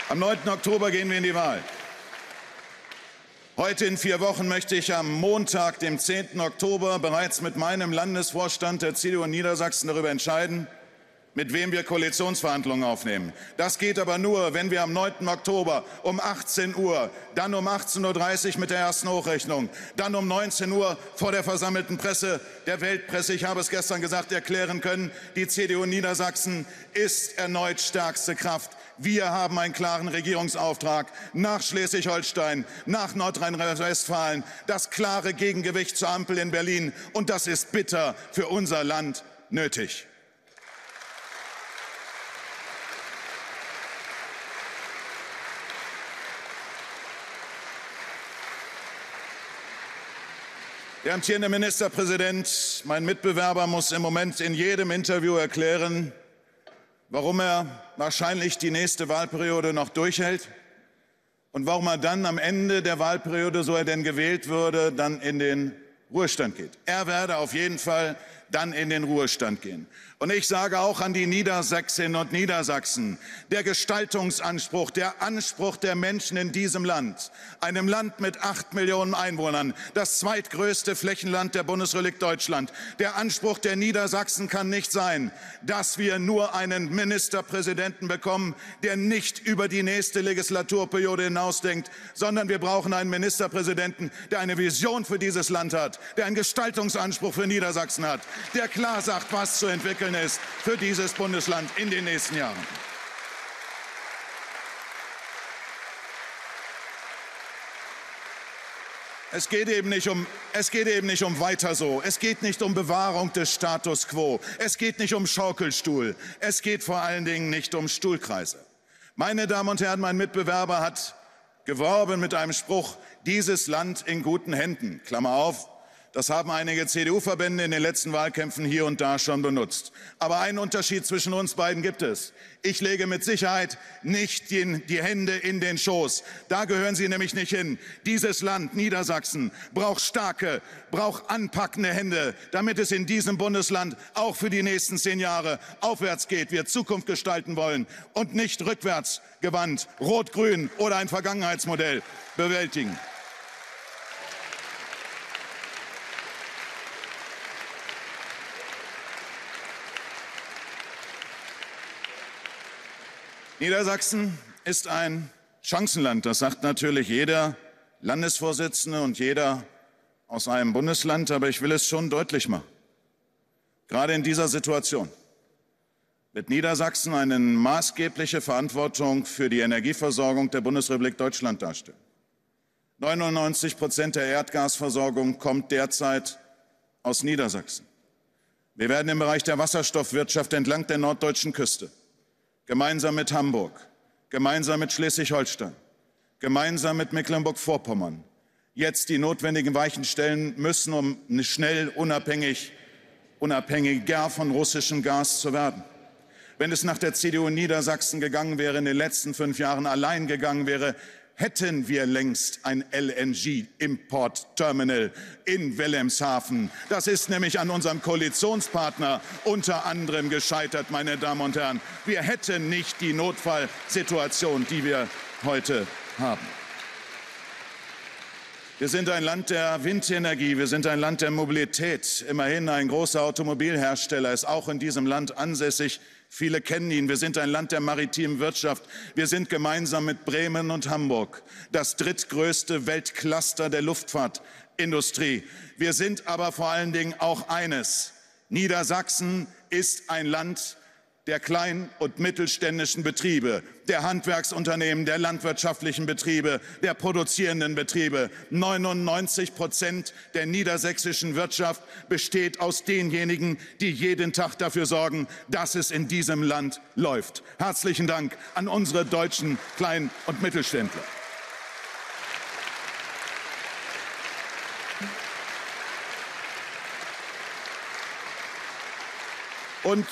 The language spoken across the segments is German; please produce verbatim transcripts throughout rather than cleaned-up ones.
Am neunten Oktober gehen wir in die Wahl. Heute in vier Wochen möchte ich am Montag, dem zehnten Oktober, bereits mit meinem Landesvorstand der C D U in Niedersachsen darüber entscheiden, mit wem wir Koalitionsverhandlungen aufnehmen. Das geht aber nur, wenn wir am neunten Oktober um achtzehn Uhr, dann um achtzehn Uhr dreißig mit der ersten Hochrechnung, dann um neunzehn Uhr vor der versammelten Presse, der Weltpresse, ich habe es gestern gesagt, erklären können, die C D U in Niedersachsen ist erneut stärkste Kraft. Wir haben einen klaren Regierungsauftrag nach Schleswig-Holstein, nach Nordrhein-Westfalen, das klare Gegengewicht zur Ampel in Berlin. Und das ist bitter für unser Land nötig. Der amtierende Ministerpräsident, mein Mitbewerber, muss im Moment in jedem Interview erklären, warum er wahrscheinlich die nächste Wahlperiode noch durchhält und warum er dann am Ende der Wahlperiode, so er denn gewählt würde, dann in den Ruhestand geht. Er werde auf jeden Fall dann in den Ruhestand gehen. Und ich sage auch an die Niedersächsinnen und Niedersachsen, der Gestaltungsanspruch, der Anspruch der Menschen in diesem Land, einem Land mit acht Millionen Einwohnern, das zweitgrößte Flächenland der Bundesrepublik Deutschland, der Anspruch der Niedersachsen kann nicht sein, dass wir nur einen Ministerpräsidenten bekommen, der nicht über die nächste Legislaturperiode hinausdenkt, sondern wir brauchen einen Ministerpräsidenten, der eine Vision für dieses Land hat, der einen Gestaltungsanspruch für Niedersachsen hat, der klar sagt, was zu entwickeln ist für dieses Bundesland in den nächsten Jahren. Es geht eben nicht um, es geht eben nicht um weiter so. Es geht nicht um Bewahrung des Status quo. Es geht nicht um Schaukelstuhl. Es geht vor allen Dingen nicht um Stuhlkreise. Meine Damen und Herren, mein Mitbewerber hat geworben mit einem Spruch, dieses Land in guten Händen. Klammer auf. Das haben einige C D U-Verbände in den letzten Wahlkämpfen hier und da schon benutzt. Aber einen Unterschied zwischen uns beiden gibt es. Ich lege mit Sicherheit nicht die, die Hände in den Schoß. Da gehören sie nämlich nicht hin. Dieses Land, Niedersachsen, braucht starke, braucht anpackende Hände, damit es in diesem Bundesland auch für die nächsten zehn Jahre aufwärts geht. Wir Zukunft gestalten wollen und nicht rückwärts gewandt, rot-grün oder ein Vergangenheitsmodell bewältigen. Niedersachsen ist ein Chancenland, das sagt natürlich jeder Landesvorsitzende und jeder aus einem Bundesland, aber ich will es schon deutlich machen. Gerade in dieser Situation wird Niedersachsen eine maßgebliche Verantwortung für die Energieversorgung der Bundesrepublik Deutschland darstellen. neunundneunzig Prozent der Erdgasversorgung kommt derzeit aus Niedersachsen. Wir werden im Bereich der Wasserstoffwirtschaft entlang der norddeutschen Küste gemeinsam mit Hamburg, gemeinsam mit Schleswig-Holstein, gemeinsam mit Mecklenburg-Vorpommern jetzt die notwendigen Weichen stellen müssen, um schnell unabhängig, unabhängiger von russischem Gas zu werden. Wenn es nach der C D U in Niedersachsen gegangen wäre, in den letzten fünf Jahren allein gegangen wäre, hätten wir längst ein L N G-Import-Terminal in Wilhelmshaven. Das ist nämlich an unserem Koalitionspartner unter anderem gescheitert, meine Damen und Herren. Wir hätten nicht die Notfallsituation, die wir heute haben. Wir sind ein Land der Windenergie, wir sind ein Land der Mobilität. Immerhin ein großer Automobilhersteller ist auch in diesem Land ansässig. Viele kennen ihn. Wir sind ein Land der maritimen Wirtschaft. Wir sind gemeinsam mit Bremen und Hamburg das drittgrößte Weltcluster der Luftfahrtindustrie. Wir sind aber vor allen Dingen auch eines. Niedersachsen ist ein Land der kleinen und mittelständischen Betriebe, der Handwerksunternehmen, der landwirtschaftlichen Betriebe, der produzierenden Betriebe. neunundneunzig Prozent der niedersächsischen Wirtschaft besteht aus denjenigen, die jeden Tag dafür sorgen, dass es in diesem Land läuft. Herzlichen Dank an unsere deutschen Klein- und Mittelständler. Und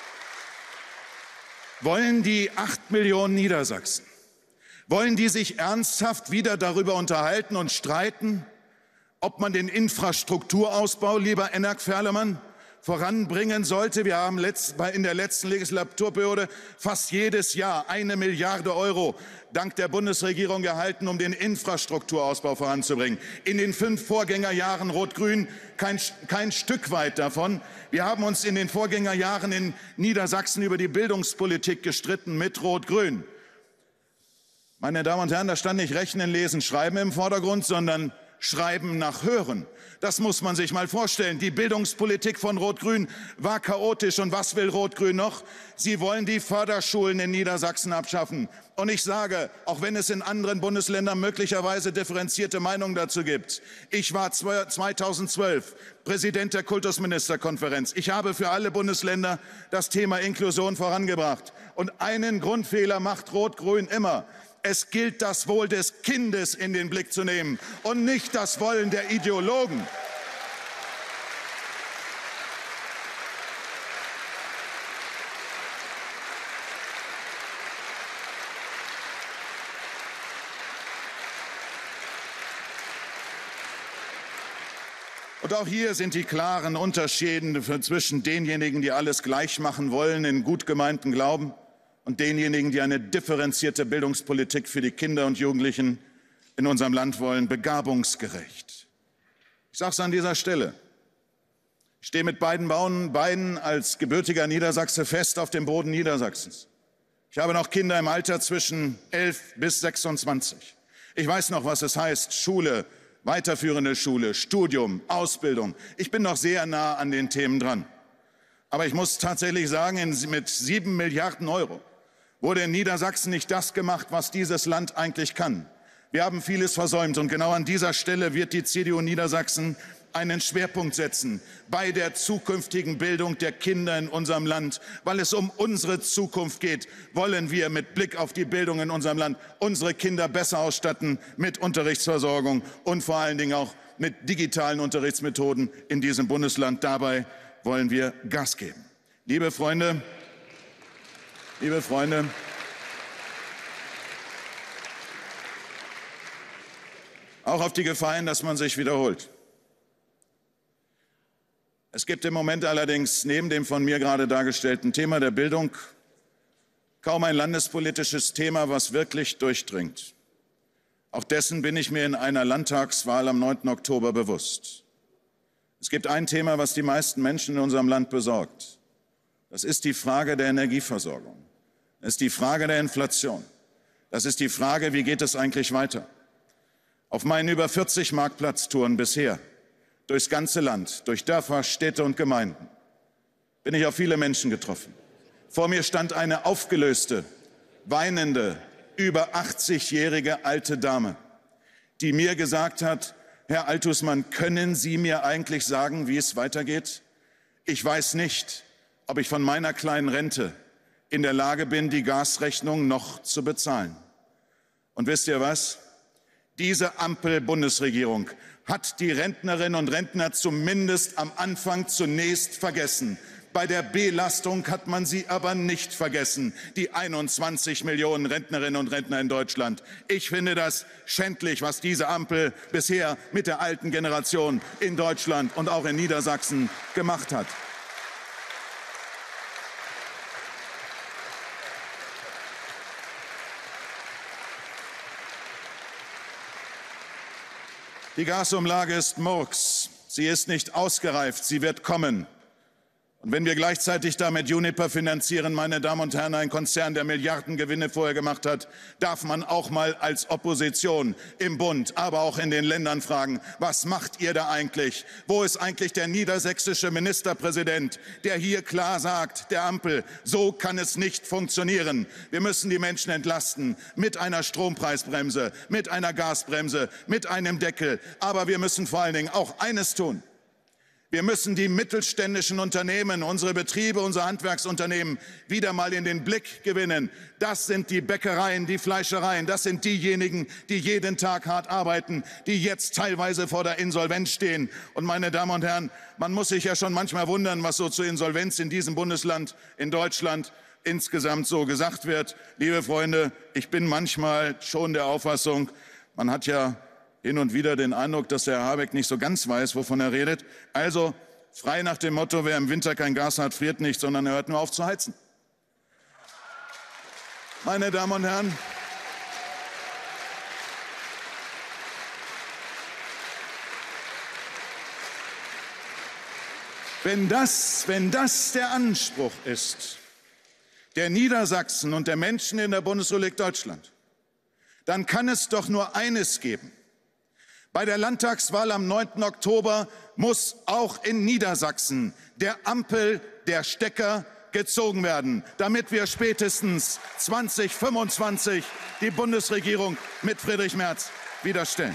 wollen die acht Millionen Niedersachsen, wollen die sich ernsthaft wieder darüber unterhalten und streiten, ob man den Infrastrukturausbau, lieber Energ Ferlemann, voranbringen sollte. Wir haben in der letzten Legislaturperiode fast jedes Jahr eine Milliarde Euro dank der Bundesregierung erhalten, um den Infrastrukturausbau voranzubringen. In den fünf Vorgängerjahren Rot-Grün kein, kein Stück weit davon. Wir haben uns in den Vorgängerjahren in Niedersachsen über die Bildungspolitik gestritten mit Rot-Grün. Meine Damen und Herren, da stand nicht Rechnen, Lesen, Schreiben im Vordergrund, sondern Schreiben nach Hören. Das muss man sich mal vorstellen. Die Bildungspolitik von Rot-Grün war chaotisch. Und was will Rot-Grün noch? Sie wollen die Förderschulen in Niedersachsen abschaffen. Und ich sage, auch wenn es in anderen Bundesländern möglicherweise differenzierte Meinungen dazu gibt, ich war zweitausendzwölf Präsident der Kultusministerkonferenz. Ich habe für alle Bundesländer das Thema Inklusion vorangebracht. Und einen Grundfehler macht Rot-Grün immer. Es gilt, das Wohl des Kindes in den Blick zu nehmen und nicht das Wollen der Ideologen. Und auch hier sind die klaren Unterschiede zwischen denjenigen, die alles gleich machen wollen, in gut gemeinten Glauben, und denjenigen, die eine differenzierte Bildungspolitik für die Kinder und Jugendlichen in unserem Land wollen, begabungsgerecht. Ich sage es an dieser Stelle. Ich stehe mit beiden Beinen als gebürtiger Niedersachse fest auf dem Boden Niedersachsens. Ich habe noch Kinder im Alter zwischen elf bis sechsundzwanzig. Ich weiß noch, was es heißt, Schule, weiterführende Schule, Studium, Ausbildung. Ich bin noch sehr nah an den Themen dran. Aber ich muss tatsächlich sagen, mit sieben Milliarden Euro wurde in Niedersachsen nicht das gemacht, was dieses Land eigentlich kann. Wir haben vieles versäumt, und genau an dieser Stelle wird die C D U Niedersachsen einen Schwerpunkt setzen bei der zukünftigen Bildung der Kinder in unserem Land. Weil es um unsere Zukunft geht, wollen wir mit Blick auf die Bildung in unserem Land unsere Kinder besser ausstatten mit Unterrichtsversorgung und vor allen Dingen auch mit digitalen Unterrichtsmethoden in diesem Bundesland. Dabei wollen wir Gas geben. Liebe Freunde, liebe Freunde, auch auf die Gefahr hin, dass man sich wiederholt. Es gibt im Moment allerdings neben dem von mir gerade dargestellten Thema der Bildung kaum ein landespolitisches Thema, was wirklich durchdringt. Auch dessen bin ich mir in einer Landtagswahl am neunten Oktober bewusst. Es gibt ein Thema, was die meisten Menschen in unserem Land besorgt. Das ist die Frage der Energieversorgung. Das ist die Frage der Inflation. Das ist die Frage, wie geht es eigentlich weiter? Auf meinen über vierzig Marktplatztouren bisher, durchs ganze Land, durch Dörfer, Städte und Gemeinden, bin ich auf viele Menschen getroffen. Vor mir stand eine aufgelöste, weinende, über achtzigjährige alte Dame, die mir gesagt hat: Herr Althusmann, können Sie mir eigentlich sagen, wie es weitergeht? Ich weiß nicht, ob ich von meiner kleinen Rente in der Lage bin, die Gasrechnung noch zu bezahlen. Und wisst ihr was? Diese Ampel-Bundesregierung hat die Rentnerinnen und Rentner zumindest am Anfang zunächst vergessen. Bei der Belastung hat man sie aber nicht vergessen, die einundzwanzig Millionen Rentnerinnen und Rentner in Deutschland. Ich finde das schändlich, was diese Ampel bisher mit der alten Generation in Deutschland und auch in Niedersachsen gemacht hat. Die Gasumlage ist Murks. Sie ist nicht ausgereift, sie wird kommen. Und wenn wir gleichzeitig damit Uniper finanzieren, meine Damen und Herren, ein Konzern, der Milliardengewinne vorher gemacht hat, darf man auch mal als Opposition im Bund, aber auch in den Ländern fragen: Was macht ihr da eigentlich? Wo ist eigentlich der niedersächsische Ministerpräsident, der hier klar sagt, der Ampel, so kann es nicht funktionieren. Wir müssen die Menschen entlasten mit einer Strompreisbremse, mit einer Gasbremse, mit einem Deckel. Aber wir müssen vor allen Dingen auch eines tun. Wir müssen die mittelständischen Unternehmen, unsere Betriebe, unsere Handwerksunternehmen wieder mal in den Blick gewinnen. Das sind die Bäckereien, die Fleischereien, das sind diejenigen, die jeden Tag hart arbeiten, die jetzt teilweise vor der Insolvenz stehen. Und meine Damen und Herren, man muss sich ja schon manchmal wundern, was so zur Insolvenz in diesem Bundesland, in Deutschland, insgesamt so gesagt wird. Liebe Freunde, ich bin manchmal schon der Auffassung, man hat ja hin und wieder den Eindruck, dass der Herr Habeck nicht so ganz weiß, wovon er redet. Also frei nach dem Motto, wer im Winter kein Gas hat, friert nicht, sondern er hört nur auf zu heizen. Meine Damen und Herren, wenn das, wenn das der Anspruch ist der Niedersachsen und der Menschen in der Bundesrepublik Deutschland, dann kann es doch nur eines geben. Bei der Landtagswahl am neunten Oktober muss auch in Niedersachsen der Ampel der Stecker gezogen werden, damit wir spätestens zweitausendfünfundzwanzig die Bundesregierung mit Friedrich Merz wieder stellen.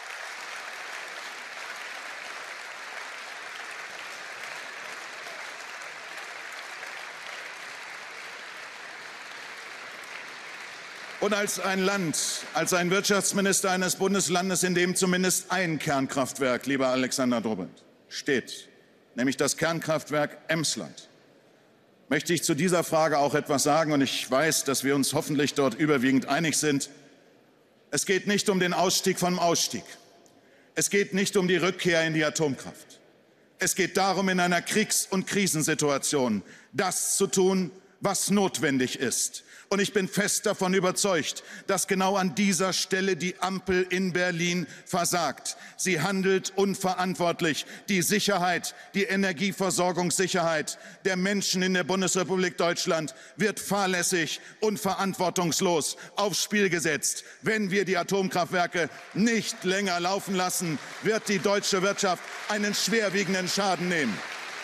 Und als ein Land, als ein Wirtschaftsminister eines Bundeslandes, in dem zumindest ein Kernkraftwerk, lieber Alexander Dobrindt, steht, nämlich das Kernkraftwerk Emsland, möchte ich zu dieser Frage auch etwas sagen. Und ich weiß, dass wir uns hoffentlich dort überwiegend einig sind. Es geht nicht um den Ausstieg vom Ausstieg. Es geht nicht um die Rückkehr in die Atomkraft. Es geht darum, in einer Kriegs- und Krisensituation das zu tun, was notwendig ist. Und ich bin fest davon überzeugt, dass genau an dieser Stelle die Ampel in Berlin versagt. Sie handelt unverantwortlich. Die Sicherheit, die Energieversorgungssicherheit der Menschen in der Bundesrepublik Deutschland wird fahrlässig und verantwortungslos aufs Spiel gesetzt. Wenn wir die Atomkraftwerke nicht länger laufen lassen, wird die deutsche Wirtschaft einen schwerwiegenden Schaden nehmen.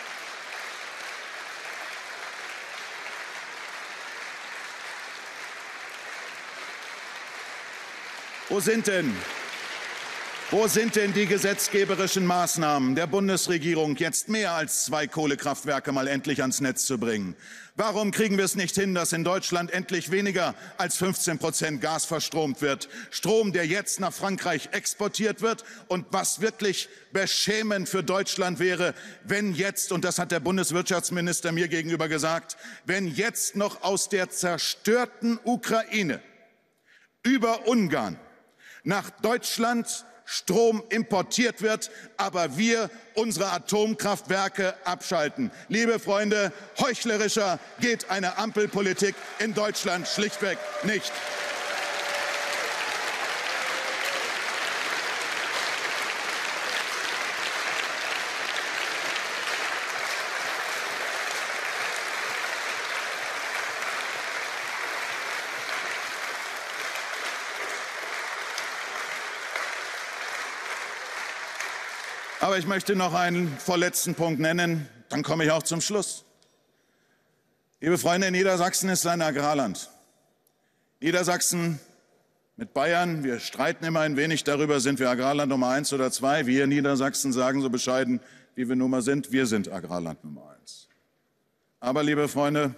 Wo sind denn, wo sind denn die gesetzgeberischen Maßnahmen der Bundesregierung, jetzt mehr als zwei Kohlekraftwerke mal endlich ans Netz zu bringen? Warum kriegen wir es nicht hin, dass in Deutschland endlich weniger als fünfzehn Prozent Gas verstromt wird? Strom, der jetzt nach Frankreich exportiert wird. Und was wirklich beschämend für Deutschland wäre, wenn jetzt, und das hat der Bundeswirtschaftsminister mir gegenüber gesagt, wenn jetzt noch aus der zerstörten Ukraine über Ungarn nach Deutschland Strom importiert wird, aber wir unsere Atomkraftwerke abschalten. Liebe Freunde, heuchlerischer geht eine Ampelpolitik in Deutschland schlichtweg nicht. Aber ich möchte noch einen vorletzten Punkt nennen, dann komme ich auch zum Schluss. Liebe Freunde, Niedersachsen ist ein Agrarland. Niedersachsen mit Bayern, wir streiten immer ein wenig darüber, sind wir Agrarland Nummer eins oder zwei. Wir Niedersachsen sagen so bescheiden, wie wir nun mal sind, wir sind Agrarland Nummer eins. Aber, liebe Freunde,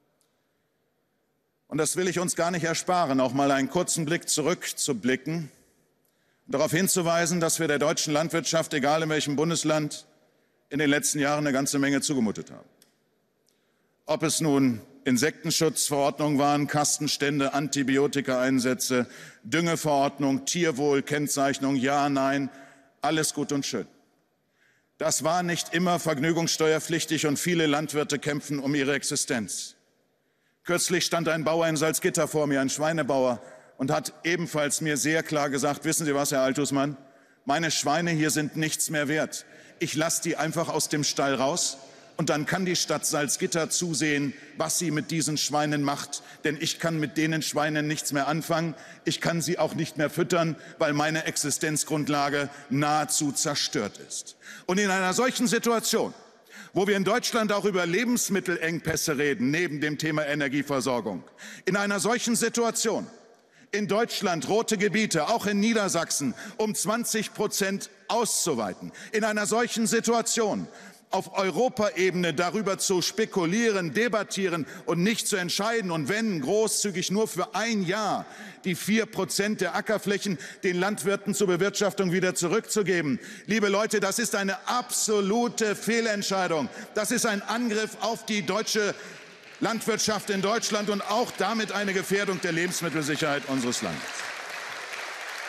und das will ich uns gar nicht ersparen, auch mal einen kurzen Blick zurückzublicken, darauf hinzuweisen, dass wir der deutschen Landwirtschaft, egal in welchem Bundesland, in den letzten Jahren eine ganze Menge zugemutet haben. Ob es nun Insektenschutzverordnungen waren, Kastenstände, Antibiotikaeinsätze, Düngeverordnung, Tierwohl, Kennzeichnung, ja, nein, alles gut und schön. Das war nicht immer vergnügungssteuerpflichtig und viele Landwirte kämpfen um ihre Existenz. Kürzlich stand ein Bauer in Salzgitter vor mir, ein Schweinebauer, und hat ebenfalls mir sehr klar gesagt, wissen Sie was, Herr Althusmann, meine Schweine hier sind nichts mehr wert. Ich lasse die einfach aus dem Stall raus und dann kann die Stadt Salzgitter zusehen, was sie mit diesen Schweinen macht. Denn ich kann mit denen Schweinen nichts mehr anfangen. Ich kann sie auch nicht mehr füttern, weil meine Existenzgrundlage nahezu zerstört ist. Und in einer solchen Situation, wo wir in Deutschland auch über Lebensmittelengpässe reden, neben dem Thema Energieversorgung, in einer solchen Situation in Deutschland rote Gebiete, auch in Niedersachsen, um zwanzig Prozent auszuweiten. In einer solchen Situation auf Europaebene darüber zu spekulieren, debattieren und nicht zu entscheiden und wenn großzügig nur für ein Jahr die vier Prozent der Ackerflächen den Landwirten zur Bewirtschaftung wieder zurückzugeben. Liebe Leute, das ist eine absolute Fehlentscheidung. Das ist ein Angriff auf die deutsche Landwirtschaft in Deutschland und auch damit eine Gefährdung der Lebensmittelsicherheit unseres Landes.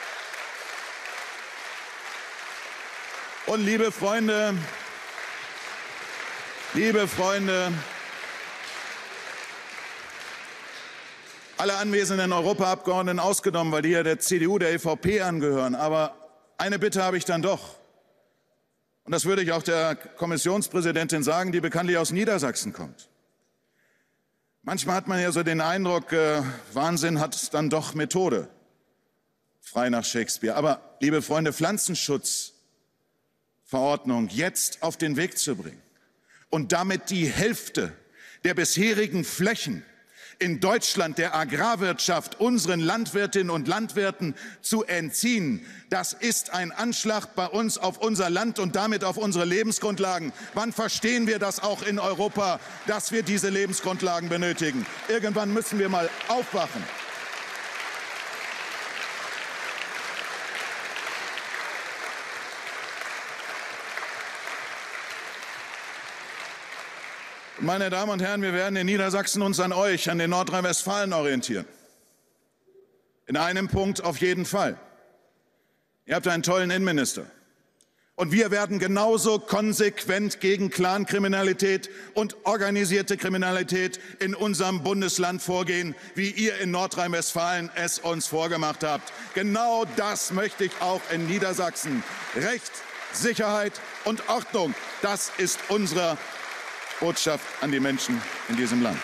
Und liebe Freunde, Liebe Freunde, alle anwesenden Europaabgeordneten ausgenommen, weil die ja der C D U, der E V P angehören. Aber eine Bitte habe ich dann doch. Und das würde ich auch der Kommissionspräsidentin sagen, die bekanntlich aus Niedersachsen kommt. Manchmal hat man ja so den Eindruck, äh, Wahnsinn hat dann doch Methode. Frei nach Shakespeare. Aber, liebe Freunde, Pflanzenschutzverordnung jetzt auf den Weg zu bringen und damit die Hälfte der bisherigen Flächen in Deutschland der Agrarwirtschaft unseren Landwirtinnen und Landwirten zu entziehen, das ist ein Anschlag bei uns auf unser Land und damit auf unsere Lebensgrundlagen. Wann verstehen wir das auch in Europa, dass wir diese Lebensgrundlagen benötigen? Irgendwann müssen wir mal aufwachen. Meine Damen und Herren, wir werden in Niedersachsen uns an euch, an den Nordrhein-Westfalen orientieren. In einem Punkt auf jeden Fall. Ihr habt einen tollen Innenminister. Und wir werden genauso konsequent gegen Clankriminalität und organisierte Kriminalität in unserem Bundesland vorgehen, wie ihr in Nordrhein-Westfalen es uns vorgemacht habt. Genau das möchte ich auch in Niedersachsen. Recht, Sicherheit und Ordnung, das ist unsere Botschaft an die Menschen in diesem Land.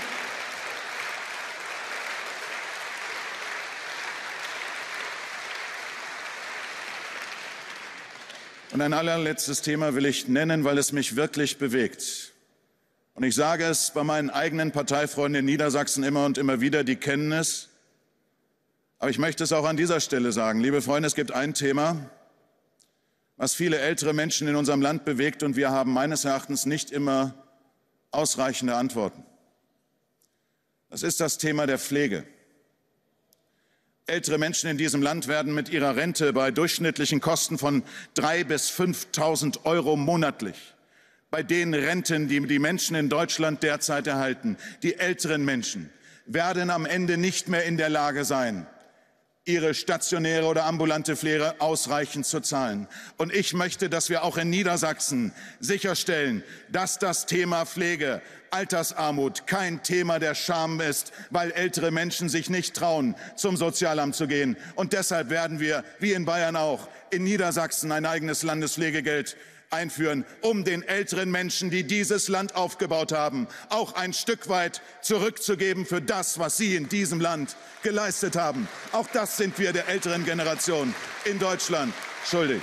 Und ein allerletztes Thema will ich nennen, weil es mich wirklich bewegt. Und ich sage es bei meinen eigenen Parteifreunden in Niedersachsen immer und immer wieder, die kennen es. Aber ich möchte es auch an dieser Stelle sagen. Liebe Freunde, es gibt ein Thema, was viele ältere Menschen in unserem Land bewegt, und wir haben meines Erachtens nicht immer ausreichende Antworten. Das ist das Thema der Pflege. Ältere Menschen in diesem Land werden mit ihrer Rente bei durchschnittlichen Kosten von dreitausend bis fünftausend Euro monatlich, bei den Renten, die die Menschen in Deutschland derzeit erhalten, die älteren Menschen, werden am Ende nicht mehr in der Lage sein, ihre stationäre oder ambulante Pflege ausreichend zu zahlen. Und ich möchte, dass wir auch in Niedersachsen sicherstellen, dass das Thema Pflege, Altersarmut kein Thema der Scham ist, weil ältere Menschen sich nicht trauen, zum Sozialamt zu gehen. Und deshalb werden wir, wie in Bayern auch, in Niedersachsen ein eigenes Landespflegegeld einführen, um den älteren Menschen, die dieses Land aufgebaut haben, auch ein Stück weit zurückzugeben für das, was sie in diesem Land geleistet haben. Auch das sind wir der älteren Generation in Deutschland schuldig.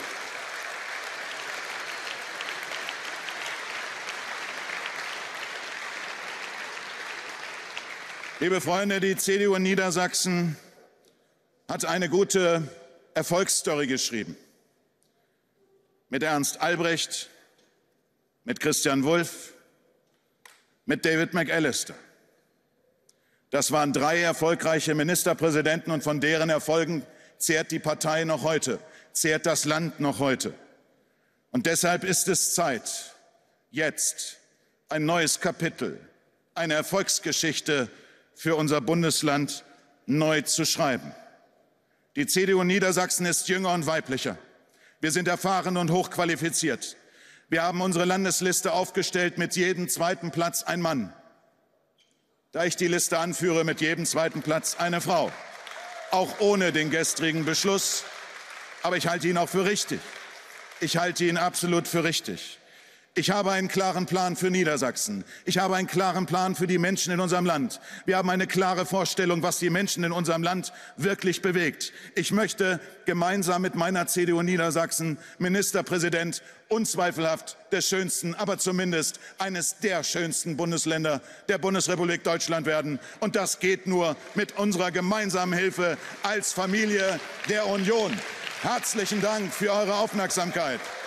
Liebe Freunde, die C D U in Niedersachsen hat eine gute Erfolgsstory geschrieben. Mit Ernst Albrecht, mit Christian Wulff, mit David McAllister. Das waren drei erfolgreiche Ministerpräsidenten, und von deren Erfolgen zehrt die Partei noch heute, zehrt das Land noch heute. Und deshalb ist es Zeit, jetzt ein neues Kapitel, eine Erfolgsgeschichte für unser Bundesland neu zu schreiben. Die C D U in Niedersachsen ist jünger und weiblicher. Wir sind erfahren und hochqualifiziert. Wir haben unsere Landesliste aufgestellt, mit jedem zweiten Platz ein Mann. Da ich die Liste anführe, mit jedem zweiten Platz eine Frau. Auch ohne den gestrigen Beschluss. Aber ich halte ihn auch für richtig. Ich halte ihn absolut für richtig. Ich habe einen klaren Plan für Niedersachsen. Ich habe einen klaren Plan für die Menschen in unserem Land. Wir haben eine klare Vorstellung, was die Menschen in unserem Land wirklich bewegt. Ich möchte gemeinsam mit meiner C D U in Niedersachsen Ministerpräsident unzweifelhaft des schönsten, aber zumindest eines der schönsten Bundesländer der Bundesrepublik Deutschland werden. Und das geht nur mit unserer gemeinsamen Hilfe als Familie der Union. Herzlichen Dank für eure Aufmerksamkeit.